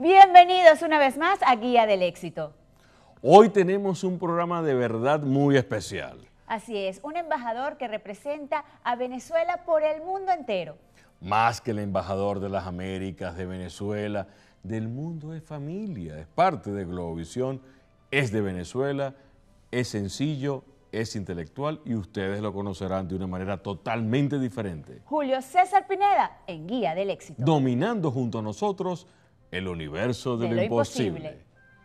Bienvenidos una vez más a Guía del Éxito. Hoy tenemos un programa de verdad muy especial. Así es, un embajador que representa a Venezuela por el mundo entero. Más que el embajador de las Américas, de Venezuela, del mundo es familia, es parte de Globovisión, es de Venezuela, es sencillo, es intelectual y ustedes lo conocerán de una manera totalmente diferente. Julio César Pineda en Guía del Éxito. Dominando junto a nosotros el universo de lo imposible.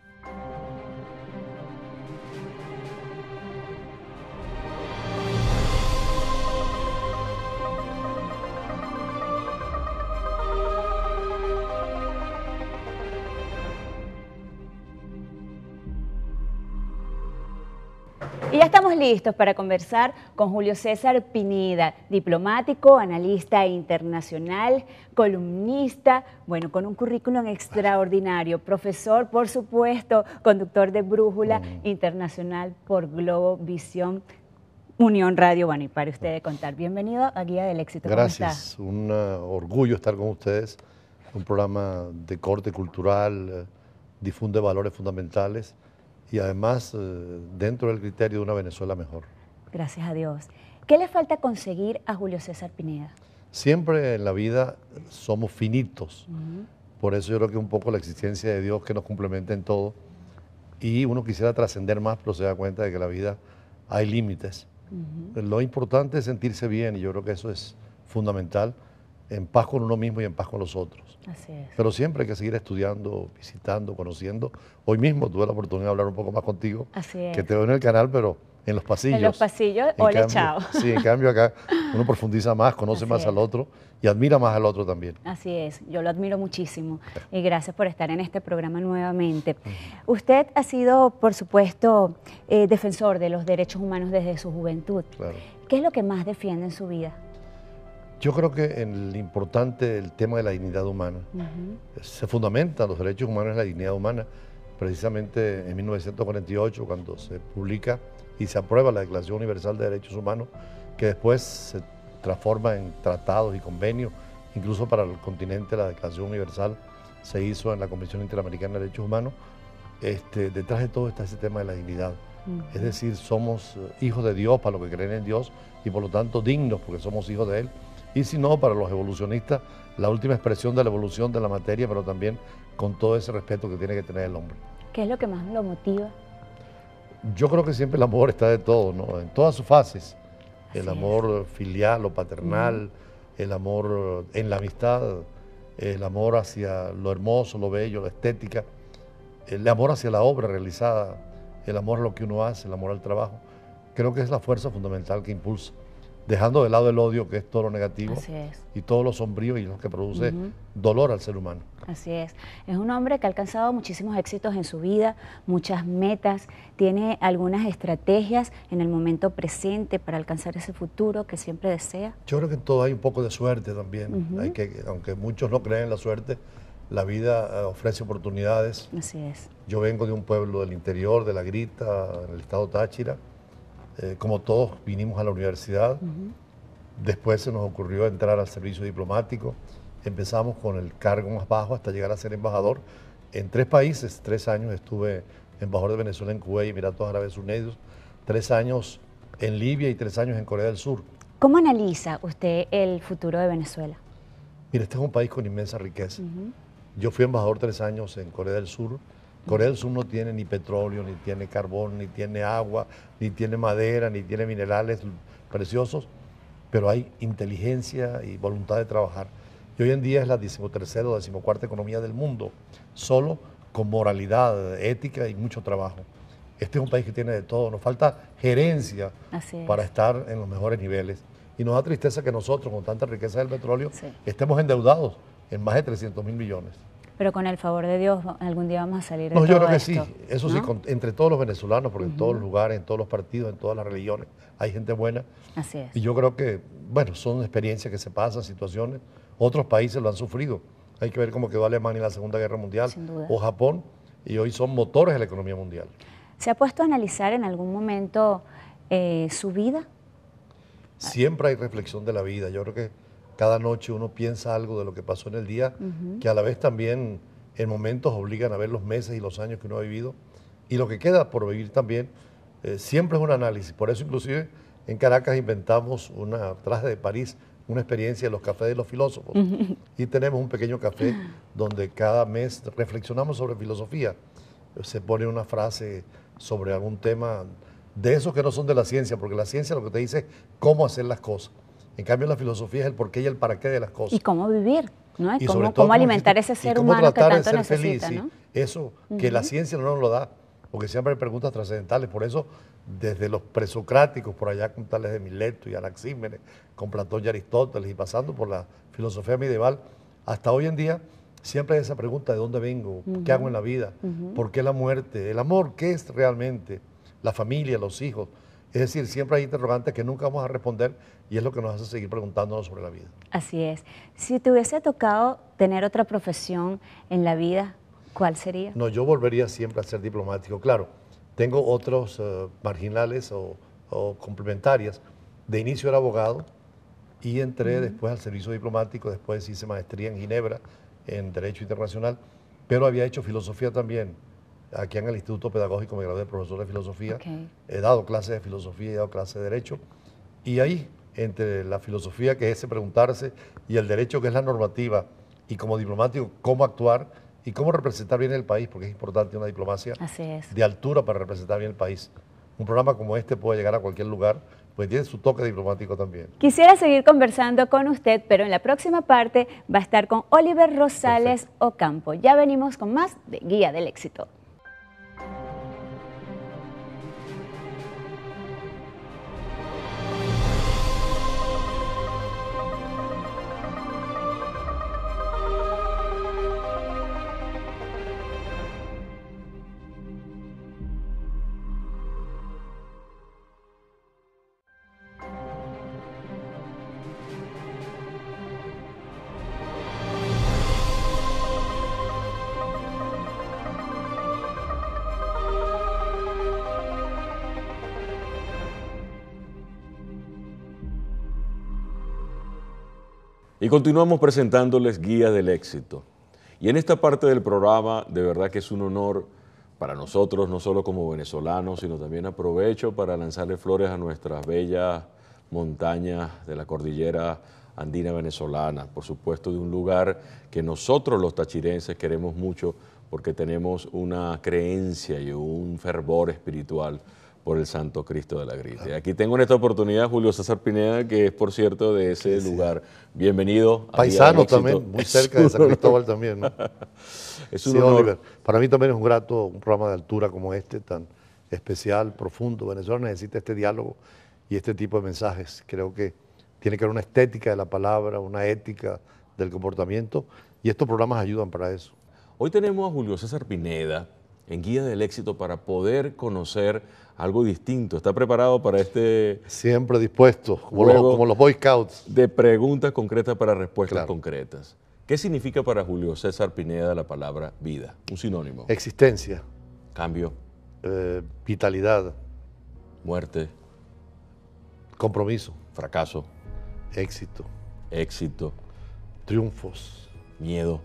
Y ya estamos listos para conversar con Julio César Pineda, diplomático, analista internacional, columnista, bueno, con un currículum extraordinario, profesor, por supuesto, conductor de Brújula Internacional por Globovisión, Unión Radio. Bueno, y para usted de contar. Bienvenido a Guía del Éxito. ¿Cómo Gracias, está? un orgullo estar con ustedes, un programa de corte cultural, difunde valores fundamentales y además dentro del criterio de una Venezuela mejor. Gracias a Dios. ¿Qué le falta conseguir a Julio César Pineda? Siempre en la vida somos finitos, por eso yo creo que un poco la existencia de Dios que nos complementa en todo y uno quisiera trascender más, pero se da cuenta de que la vida hay límites. Lo importante es sentirse bien y yo creo que eso es fundamental, en paz con uno mismo y en paz con los otros. Así es. Pero siempre hay que seguir estudiando, visitando, conociendo. Hoy mismo tuve la oportunidad de hablar un poco más contigo, Así es. que te veo en el canal, pero en los pasillos. En los pasillos, ole, chao. Sí, en cambio acá uno profundiza más, conoce Así más es. al otro y admira más al otro también. Así es, yo lo admiro muchísimo y gracias por estar en este programa nuevamente. Usted ha sido, por supuesto, defensor de los derechos humanos desde su juventud. Claro. ¿Qué es lo que más defiende en su vida? Yo creo que en el importante el tema de la dignidad humana. Se fundamentan los derechos humanos en la dignidad humana. Precisamente en 1948, cuando se publica y se aprueba la Declaración Universal de Derechos Humanos, que después se transforma en tratados y convenios, incluso para el continente la Declaración Universal se hizo en la Comisión Interamericana de Derechos Humanos. Detrás de todo está ese tema de la dignidad. Es decir, somos hijos de Dios para los que creen en Dios y por lo tanto dignos porque somos hijos de Él. Y si no, para los evolucionistas, la última expresión de la evolución de la materia, pero también con todo ese respeto que tiene que tener el hombre. ¿Qué es lo que más lo motiva? Yo creo que siempre el amor está de todo, ¿no? En todas sus fases. Así El es. amor filial o paternal, el amor en la amistad, el amor hacia lo hermoso, lo bello, la estética, el amor hacia la obra realizada, el amor a lo que uno hace, el amor al trabajo. Creo que es la fuerza fundamental que impulsa, dejando de lado el odio, que es todo lo negativo, Así es. y todo lo sombrío y lo que produce dolor al ser humano. Así es. Es un hombre que ha alcanzado muchísimos éxitos en su vida, muchas metas, tiene algunas estrategias en el momento presente para alcanzar ese futuro que siempre desea. Yo creo que en todo hay un poco de suerte también. Hay que, aunque muchos no creen en la suerte, la vida ofrece oportunidades. Así es. Yo vengo de un pueblo del interior, de La Grita, en el estado Táchira. Como todos vinimos a la universidad. Después se nos ocurrió entrar al servicio diplomático. Empezamos con el cargo más bajo hasta llegar a ser embajador en 3 países. 3 años estuve embajador de Venezuela en Kuwait, Emiratos Árabes Unidos, 3 años en Libia y 3 años en Corea del Sur. ¿Cómo analiza usted el futuro de Venezuela? Mira, este es un país con inmensa riqueza. Yo fui embajador 3 años en Corea del Sur. Corea del Sur no tiene ni petróleo, ni tiene carbón, ni tiene agua, ni tiene madera, ni tiene minerales preciosos, pero hay inteligencia y voluntad de trabajar. Y hoy en día es la 13ª o 14ª economía del mundo, solo con moralidad, ética y mucho trabajo. Este es un país que tiene de todo, nos falta gerencia para estar en los mejores niveles. Y nos da tristeza que nosotros, con tanta riqueza del petróleo, estemos endeudados en más de 300.000 millones. Pero con el favor de Dios, algún día vamos a salir de todo esto. No, yo creo que sí, eso sí, entre todos los venezolanos, porque en todos los lugares, en todos los partidos, en todas las religiones, hay gente buena. Así es. Y yo creo que, bueno, son experiencias que se pasan, situaciones, otros países lo han sufrido. Hay que ver cómo quedó Alemania en la Segunda Guerra Mundial, o Japón, y hoy son motores de la economía mundial. ¿Se ha puesto a analizar en algún momento su vida? Siempre hay reflexión de la vida. Yo creo que cada noche uno piensa algo de lo que pasó en el día, que a la vez también en momentos obligan a ver los meses y los años que uno ha vivido y lo que queda por vivir también. Siempre es un análisis. Por eso inclusive en Caracas inventamos una, tras de París, una experiencia de los cafés de los filósofos. Y tenemos un pequeño café donde cada mes reflexionamos sobre filosofía. Se pone una frase sobre algún tema de esos que no son de la ciencia, porque la ciencia lo que te dice es cómo hacer las cosas. En cambio la filosofía es el porqué y el para qué de las cosas. Y cómo vivir, ¿no? Y sobre cómo, todo, cómo alimentar ese ser humano que tanto necesita, feliz, ¿no? ¿sí? Eso que la ciencia no nos lo da, porque siempre hay preguntas trascendentales. Por eso, desde los presocráticos, por allá con tales de Mileto y Anaxímenes, con Platón y Aristóteles, y pasando por la filosofía medieval, hasta hoy en día, siempre hay esa pregunta de dónde vengo, qué hago en la vida, por qué la muerte, el amor, qué es realmente, la familia, los hijos. Es decir, siempre hay interrogantes que nunca vamos a responder y es lo que nos hace seguir preguntándonos sobre la vida. Así es. Si te hubiese tocado tener otra profesión en la vida, ¿cuál sería? No, yo volvería siempre a ser diplomático. Claro, tengo otros marginales o complementarias. De inicio era abogado y entré después al servicio diplomático, después hice maestría en Ginebra en Derecho Internacional, pero había hecho filosofía también. Aquí en el Instituto Pedagógico me gradué de profesor de filosofía, he dado clases de filosofía, he dado clases de derecho, y ahí, entre la filosofía, que es ese preguntarse, y el derecho, que es la normativa, y como diplomático, cómo actuar y cómo representar bien el país, porque es importante una diplomacia de altura para representar bien el país. Un programa como este puede llegar a cualquier lugar, pues tiene su toque diplomático también. Quisiera seguir conversando con usted, pero en la próxima parte va a estar con Oliver Rosales Ocampo. Ya venimos con más de Guía del Éxito. Y continuamos presentándoles Guías del Éxito. Y en esta parte del programa, de verdad que es un honor para nosotros, no solo como venezolanos, sino también aprovecho para lanzarle flores a nuestras bellas montañas de la cordillera andina venezolana, por supuesto de un lugar que nosotros los tachirenses queremos mucho porque tenemos una creencia y un fervor espiritual por el Santo Cristo de la Grita. Claro. Aquí tengo en esta oportunidad a Julio César Pineda, que es, por cierto, de ese lugar. Bienvenido. Paisano también, muy cerca de San Cristóbal también, ¿no? Es un honor. Oliver, para mí también es un grato, un programa de altura como este, tan especial, profundo. Venezuela necesita este diálogo y este tipo de mensajes. Creo que tiene que haber una estética de la palabra, una ética del comportamiento, y estos programas ayudan para eso. Hoy tenemos a Julio César Pineda en Guía del Éxito para poder conocer algo distinto. ¿Está preparado para este? Siempre dispuesto, como los Boy Scouts. De preguntas concretas para respuestas concretas. ¿Qué significa para Julio César Pineda la palabra vida? Un sinónimo. Existencia. Cambio. Vitalidad. Muerte. Compromiso. Fracaso. Éxito. Éxito. Triunfos. Miedo.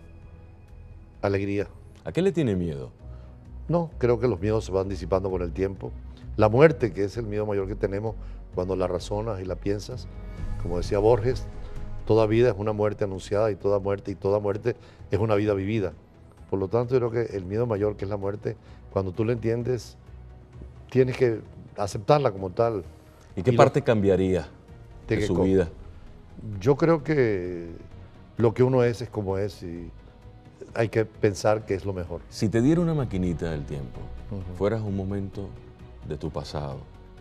Alegría. ¿A qué le tiene miedo? No, creo que los miedos se van disipando con el tiempo. La muerte, que es el miedo mayor que tenemos cuando la razonas y la piensas, como decía Borges, toda vida es una muerte anunciada y toda muerte es una vida vivida. Por lo tanto, yo creo que el miedo mayor, que es la muerte, cuando tú lo entiendes, tienes que aceptarla como tal. ¿Y qué parte cambiaría de su vida? Yo creo que lo que uno es como es y hay que pensar que es lo mejor. Si te diera una maquinita del tiempo, fueras un momento de tu pasado,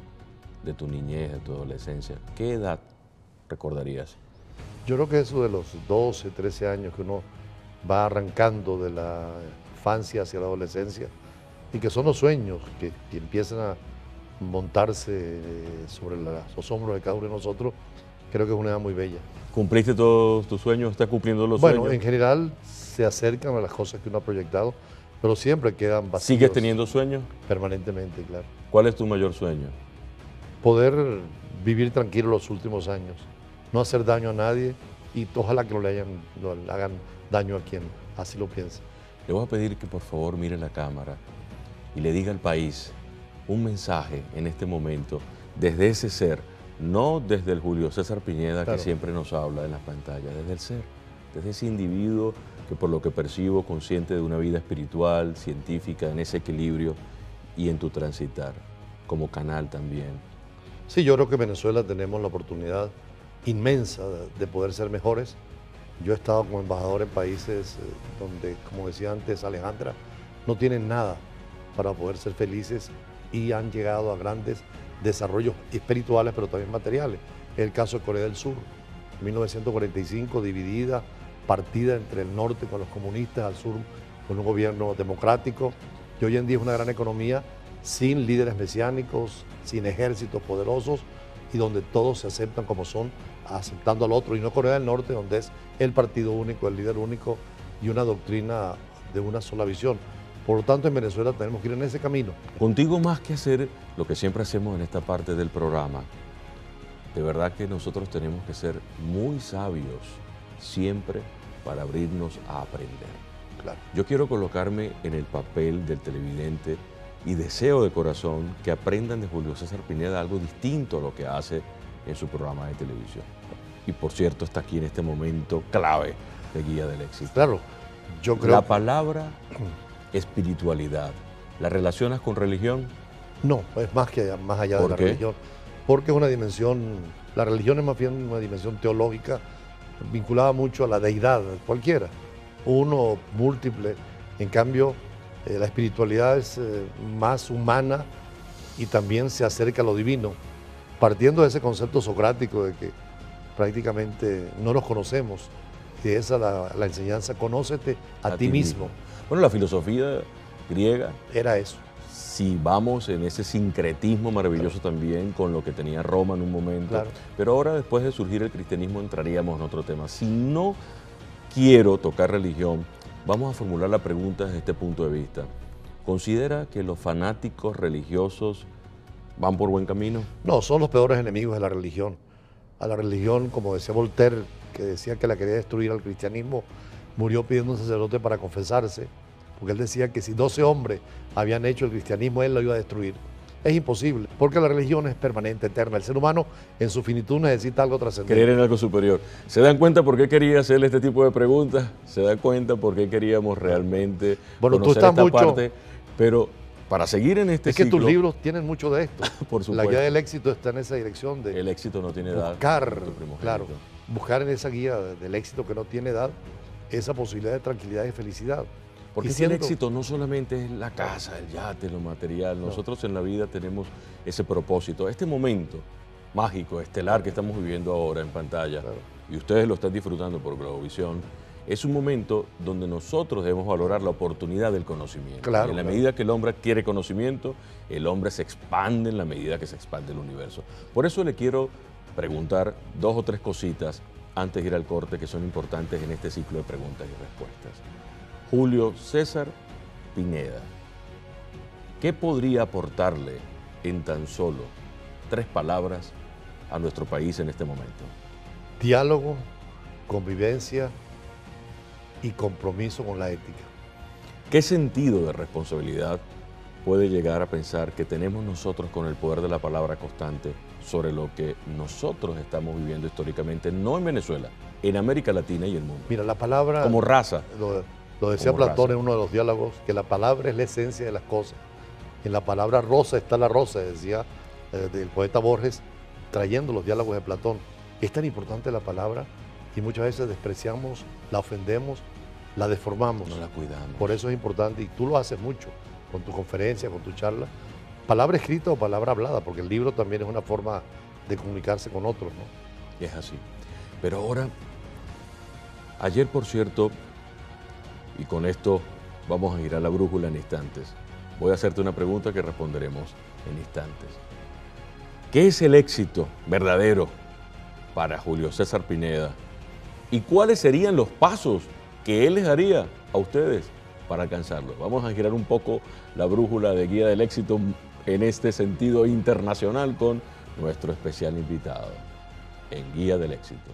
de tu niñez, de tu adolescencia, ¿qué edad recordarías? Yo creo que eso de los 12, 13 años que uno va arrancando de la infancia hacia la adolescencia y que son los sueños que empiezan a montarse sobre los hombros de cada uno de nosotros, creo que es una edad muy bella. ¿Cumpliste todos tus sueños? ¿Estás cumpliendo los sueños? Bueno, en general se acercan a las cosas que uno ha proyectado, pero siempre quedan vacíos. ¿Sigues teniendo sueños? Permanentemente, claro. ¿Cuál es tu mayor sueño? Poder vivir tranquilo los últimos años, no hacer daño a nadie y ojalá que no le hagan daño a quien así lo piensa. le voy a pedir que por favor mire la cámara y le diga al país un mensaje en este momento desde ese ser, no desde el Julio César Piñeda que siempre nos habla en las pantallas, desde el ser, desde ese individuo que por lo que percibo consciente de una vida espiritual, científica, en ese equilibrio y en tu transitar, como canal también. Sí, yo creo que en Venezuela tenemos la oportunidad inmensa de poder ser mejores. Yo he estado como embajador en países donde, como decía antes Alejandra, no tienen nada para poder ser felices y han llegado a grandes desarrollos espirituales, pero también materiales. Es el caso de Corea del Sur, 1945, dividida, partida entre el norte con los comunistas, al sur con un gobierno democrático, y hoy en día es una gran economía sin líderes mesiánicos, sin ejércitos poderosos, y donde todos se aceptan como son, aceptando al otro, y no Corea del Norte, donde es el partido único, el líder único y una doctrina de una sola visión. Por lo tanto, en Venezuela tenemos que ir en ese camino. Contigo más que hacer lo que siempre hacemos en esta parte del programa, de verdad que nosotros tenemos que ser muy sabios siempre para abrirnos a aprender. Claro. Yo quiero colocarme en el papel del televidente y deseo de corazón que aprendan de Julio César Pineda algo distinto a lo que hace en su programa de televisión. Y por cierto, está aquí en este momento clave de Guía del Éxito. Claro, yo creo... La palabra espiritualidad, ¿la relacionas con religión? No, es más allá de la religión. Porque es una dimensión, la religión es más bien una dimensión teológica vinculada mucho a la deidad, cualquiera, uno múltiple. En cambio, la espiritualidad es más humana y también se acerca a lo divino, partiendo de ese concepto socrático de que prácticamente no nos conocemos, que esa es la enseñanza, conócete a ti mismo. Bueno, la filosofía griega era eso. Si vamos en ese sincretismo maravilloso también con lo que tenía Roma en un momento, claro. Pero ahora después de surgir el cristianismo entraríamos en otro tema. Si no quiero tocar religión, vamos a formular la pregunta desde este punto de vista. ¿Considera que los fanáticos religiosos van por buen camino? No, son los peores enemigos de la religión. A la religión, como decía Voltaire, que decía que la quería destruir al cristianismo, murió pidiendo un sacerdote para confesarse, porque él decía que si 12 hombres habían hecho el cristianismo, él lo iba a destruir. Es imposible, porque la religión es permanente, eterna. El ser humano en su finitud necesita algo trascendente. Creer en algo superior. ¿Se dan cuenta por qué quería hacerle este tipo de preguntas? ¿Se dan cuenta por qué queríamos realmente conocer esta parte? Pero para seguir en este ciclo... Es que tus libros tienen mucho de esto. Por supuesto. La guía del éxito está en esa dirección de... El éxito no tiene edad. Claro, buscar en esa guía del éxito que no tiene edad esa posibilidad de tranquilidad y felicidad. Porque el éxito no solamente es la casa, el yate, lo material. Nosotros en la vida tenemos ese propósito. Este momento mágico, estelar que estamos viviendo ahora en pantalla, y ustedes lo están disfrutando por Globovisión, es un momento donde nosotros debemos valorar la oportunidad del conocimiento. Claro, en la medida que el hombre adquiere conocimiento, el hombre se expande en la medida que se expande el universo. Por eso le quiero preguntar 2 o 3 cositas antes de ir al corte que son importantes en este ciclo de preguntas y respuestas. Julio César Pineda, ¿qué podría aportarle en tan solo 3 palabras a nuestro país en este momento? Diálogo, convivencia y compromiso con la ética. ¿Qué sentido de responsabilidad puede llegar a pensar que tenemos nosotros con el poder de la palabra constante sobre lo que nosotros estamos viviendo históricamente, no en Venezuela, en América Latina y el mundo? Mira, la palabra... Como raza. Lo decía Platón en uno de los diálogos, que la palabra es la esencia de las cosas. En la palabra rosa está la rosa, decía el poeta Borges, trayendo los diálogos de Platón. Es tan importante la palabra y muchas veces despreciamos, la ofendemos, la deformamos. No la cuidamos. Por eso es importante, y tú lo haces mucho, con tu conferencia, con tu charla, palabra escrita o palabra hablada, porque el libro también es una forma de comunicarse con otros, ¿no? Es así. Pero ahora, ayer por cierto, y con esto vamos a ir a la brújula en instantes, voy a hacerte una pregunta que responderemos en instantes. ¿Qué es el éxito verdadero para Julio César Pineda? ¿Y cuáles serían los pasos que él les daría a ustedes para alcanzarlo? Vamos a girar un poco la brújula de Guía del Éxito en este sentido internacional con nuestro especial invitado en Guía del Éxito.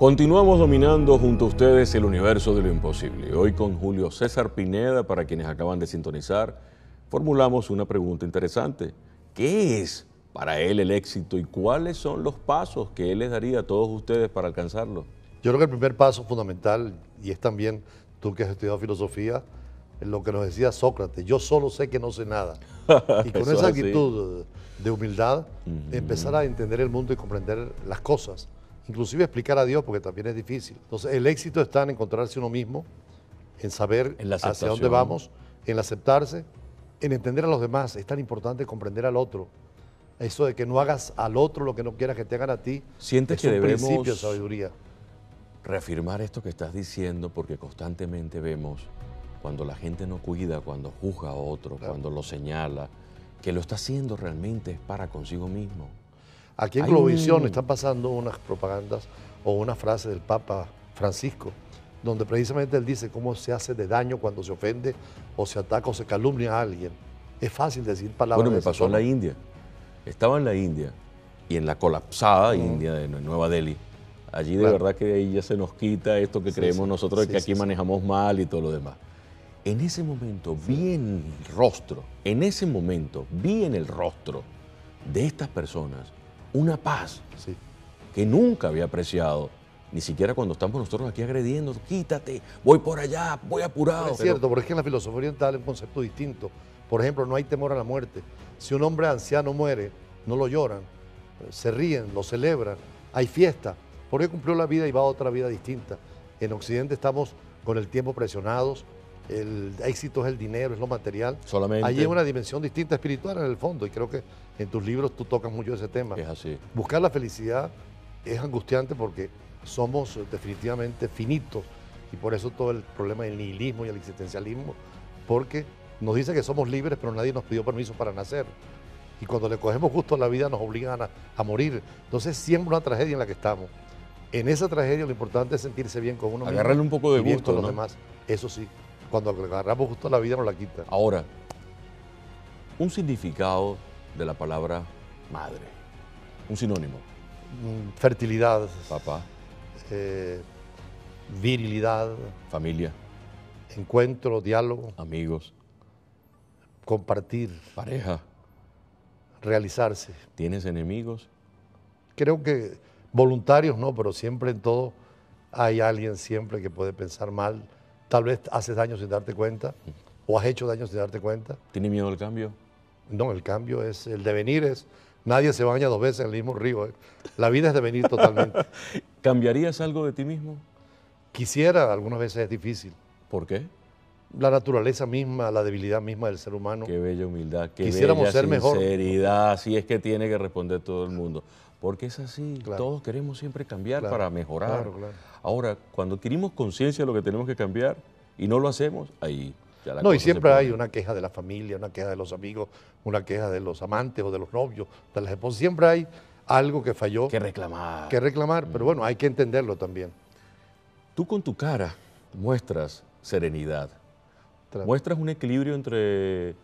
Continuamos dominando junto a ustedes el universo de lo imposible. Hoy con Julio César Pineda, para quienes acaban de sintonizar, formulamos una pregunta interesante. ¿Qué es para él el éxito y cuáles son los pasos que él les daría a todos ustedes para alcanzarlo? Yo creo que el primer paso fundamental, y es también tú que has estudiado filosofía, es lo que nos decía Sócrates: yo solo sé que no sé nada. Y con esa actitud de humildad, empezar a entender el mundo y comprender las cosas. Inclusive explicar a Dios, porque también es difícil. Entonces, el éxito está en encontrarse uno mismo, en saber hacia dónde vamos, en aceptarse, en entender a los demás. Es tan importante comprender al otro. Eso de que no hagas al otro lo que no quieras que te hagan a ti, ¿Sientes que un debemos principio de sabiduría. Reafirmar esto que estás diciendo? Porque constantemente vemos cuando la gente no cuida, cuando juzga a otro, claro, cuando lo señala, que lo está haciendo realmente es para consigo mismo. Aquí en Globovisión están pasando unas propagandas o una frase del Papa Francisco, donde precisamente él dice cómo se hace de daño cuando se ofende o se ataca o se calumnia a alguien. Es fácil decir palabras. Bueno, me pasó en la India. Estaba en la India y en la colapsada India de Nueva Delhi. Allí de verdad que ahí ya se nos quita esto que creemos nosotros de que aquí manejamos mal y todo lo demás. En ese momento vi en el rostro, vi en el rostro de estas personas una paz que nunca había apreciado, ni siquiera cuando estamos nosotros aquí agrediendo: quítate, voy por allá, voy apurado. Es cierto, porque es que en la filosofía oriental es un concepto distinto. Por ejemplo, no hay temor a la muerte. Si un hombre anciano muere, no lo lloran, se ríen, lo celebran, hay fiesta, porque cumplió la vida y va a otra vida distinta. En Occidente estamos con el tiempo presionados, el éxito es el dinero, es lo material. Solamente. Allí hay una dimensión distinta espiritual en el fondo, y creo que en tus libros tú tocas mucho ese tema. Es así. Buscar la felicidad es angustiante porque somos definitivamente finitos, y por eso todo el problema del nihilismo y el existencialismo, porque nos dice que somos libres, pero nadie nos pidió permiso para nacer. Y cuando le cogemos gusto a la vida nos obligan a morir. Entonces siempre una tragedia en la que estamos. En esa tragedia lo importante es sentirse bien con uno mismo. Agarrarle un poco de y bien gusto, con ¿no? los demás. Eso sí, cuando agarramos gusto a la vida nos la quitan. Ahora, un significado de la palabra madre, un sinónimo. Fertilidad. Papá. Virilidad. Familia. Encuentro, diálogo. Amigos. Compartir. Pareja. Realizarse. ¿Tienes enemigos? Creo que voluntarios no, pero siempre en todo hay alguien siempre que puede pensar mal. Tal vez haces daño sin darte cuenta, o has hecho daño sin darte cuenta. ¿Tienes miedo al cambio? No, el cambio es, el devenir es, nadie se baña 2 veces en el mismo río. La vida es devenir totalmente. ¿Cambiarías algo de ti mismo? Quisiera, algunas veces es difícil. ¿Por qué? La naturaleza misma, la debilidad misma del ser humano. Qué bella humildad, qué Quisiéramos bella ser mejor. sinceridad, así es que tiene que responder todo el mundo. Porque es así, Claro. Todos queremos siempre cambiar Claro, para mejorar. claro. Ahora, cuando adquirimos conciencia de lo que tenemos que cambiar y no lo hacemos, ahí ya la No, y cosa siempre se hay pone. una queja de la familia, una queja de los amigos, una queja de los amantes o de los novios, de las esposas. Siempre hay algo que falló, Que reclamar. que reclamar, pero bueno, hay que entenderlo también. Tú con tu cara muestras serenidad, Claro. muestras un equilibrio entre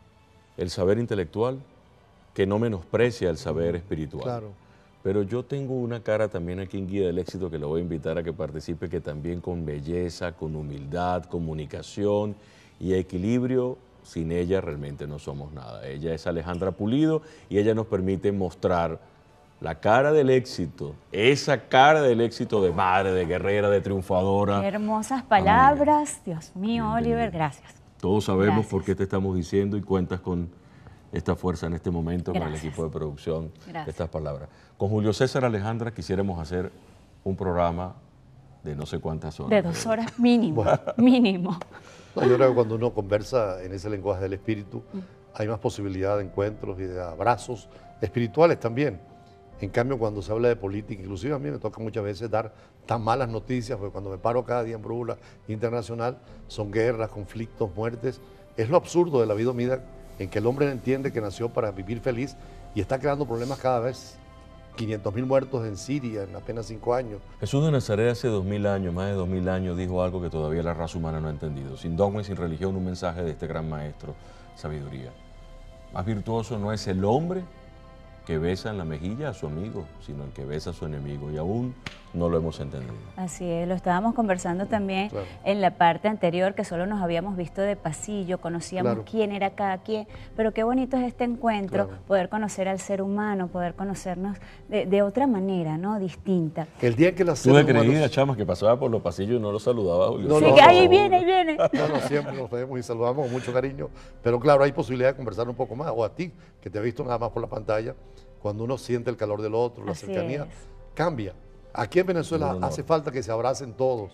el saber intelectual que no menosprecia el saber espiritual. Claro. Pero yo tengo una cara también aquí en Guía del Éxito que lo voy a invitar a que participe, que también con belleza, con humildad, comunicación y equilibrio, sin ella realmente no somos nada. Ella es Alejandra Pulido y ella nos permite mostrar la cara del éxito, esa cara del éxito de madre, de guerrera, de triunfadora. Qué hermosas palabras, Dios mío, Bienvenida. Oliver, gracias. Todos sabemos Gracias. por qué te estamos diciendo y cuentas con esta fuerza en este momento, con el Gracias. equipo de producción, Gracias. estas palabras. Con Julio César Alejandra quisiéramos hacer un programa de no sé cuántas horas. De 2 horas mínimo, mínimo. No, yo creo que cuando uno conversa en ese lenguaje del espíritu, hay más posibilidad de encuentros y de abrazos espirituales también. En cambio, cuando se habla de política, inclusive a mí me toca muchas veces dar tan malas noticias, porque cuando me paro cada día en brújula internacional, son guerras, conflictos, muertes. Es lo absurdo de la vida humana, en que el hombre entiende que nació para vivir feliz y está creando problemas cada vez. 500.000 muertos en Siria en apenas 5 años. Jesús de Nazaret hace 2000 años, más de 2000 años, dijo algo que todavía la raza humana no ha entendido. Sin dogma y sin religión, un mensaje de este gran maestro, sabiduría. Más virtuoso no es el hombre que besa en la mejilla a su amigo, sino el que besa a su enemigo, y aún no lo hemos entendido. Así es, lo estábamos conversando también en la parte anterior, que solo nos habíamos visto de pasillo, conocíamos quién era cada quien, pero qué bonito es este encuentro, poder conocer al ser humano, poder conocernos de otra manera, ¿no? Distinta. El día en que las Tuve creída, chamas, que pasaba por los pasillos y no lo saludaba a Julio. Sí, que ahí viene, ahí viene. No, siempre nos vemos y saludamos con mucho cariño, pero claro, hay posibilidad de conversar un poco más, o a ti, que te he visto nada más por la pantalla, cuando uno siente el calor del otro, la cercanía, cambia. Aquí en Venezuela hace falta que se abracen todos.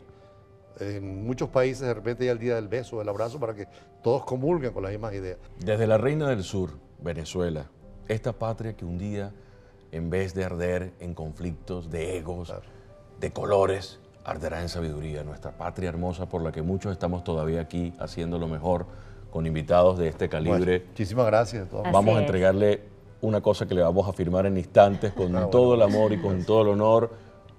En muchos países de repente hay el día del beso, del abrazo, para que todos comulguen con las mismas ideas. Desde la Reina del Sur, Venezuela, esta patria que un día, en vez de arder en conflictos de egos, de colores, arderá en sabiduría. Nuestra patria hermosa por la que muchos estamos todavía aquí haciendo lo mejor, con invitados de este calibre. Bueno, muchísimas gracias. Vamos a entregarle una cosa que le vamos a firmar en instantes con todo el amor y con todo el honor.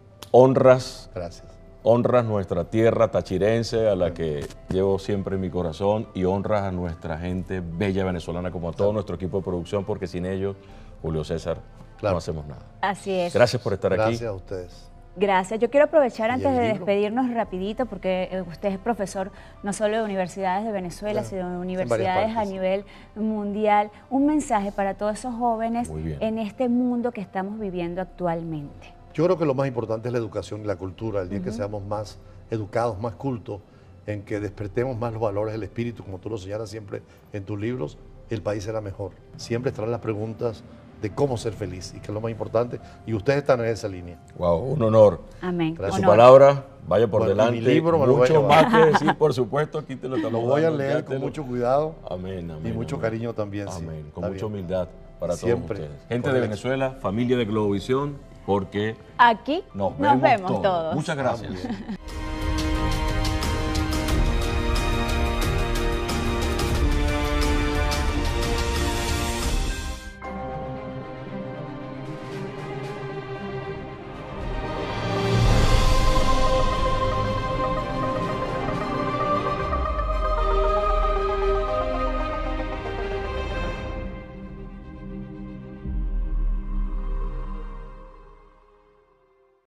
Honras nuestra tierra tachirense, a la que llevo siempre en mi corazón, y honras a nuestra gente bella venezolana, como a todo nuestro equipo de producción, porque sin ellos, Julio César, no hacemos nada. Así es. Gracias por estar aquí. Gracias a ustedes. Gracias. Yo quiero aprovechar antes de despedirnos rapidito, porque usted es profesor no solo de universidades de Venezuela, sino de universidades a nivel mundial. Un mensaje para todos esos jóvenes en este mundo que estamos viviendo actualmente. Yo creo que lo más importante es la educación y la cultura. El día que seamos más educados, más cultos, en que despertemos más los valores del espíritu, como tú lo señalas siempre en tus libros, el país será mejor. Siempre estarán las preguntas de cómo ser feliz, y que es lo más importante, y ustedes están en esa línea. Wow, un honor. Amén. Con su palabra, vaya por delante. Mi libro me lo mucho más que decir, por supuesto, aquí te lo estamos Lo voy a leer con mucho cuidado. Amén, amén. Y mucho cariño también. Amén, con mucha humildad para siempre todos ustedes. Gente de Venezuela, familia de Globovisión, porque aquí nos vemos todos. Muchas gracias.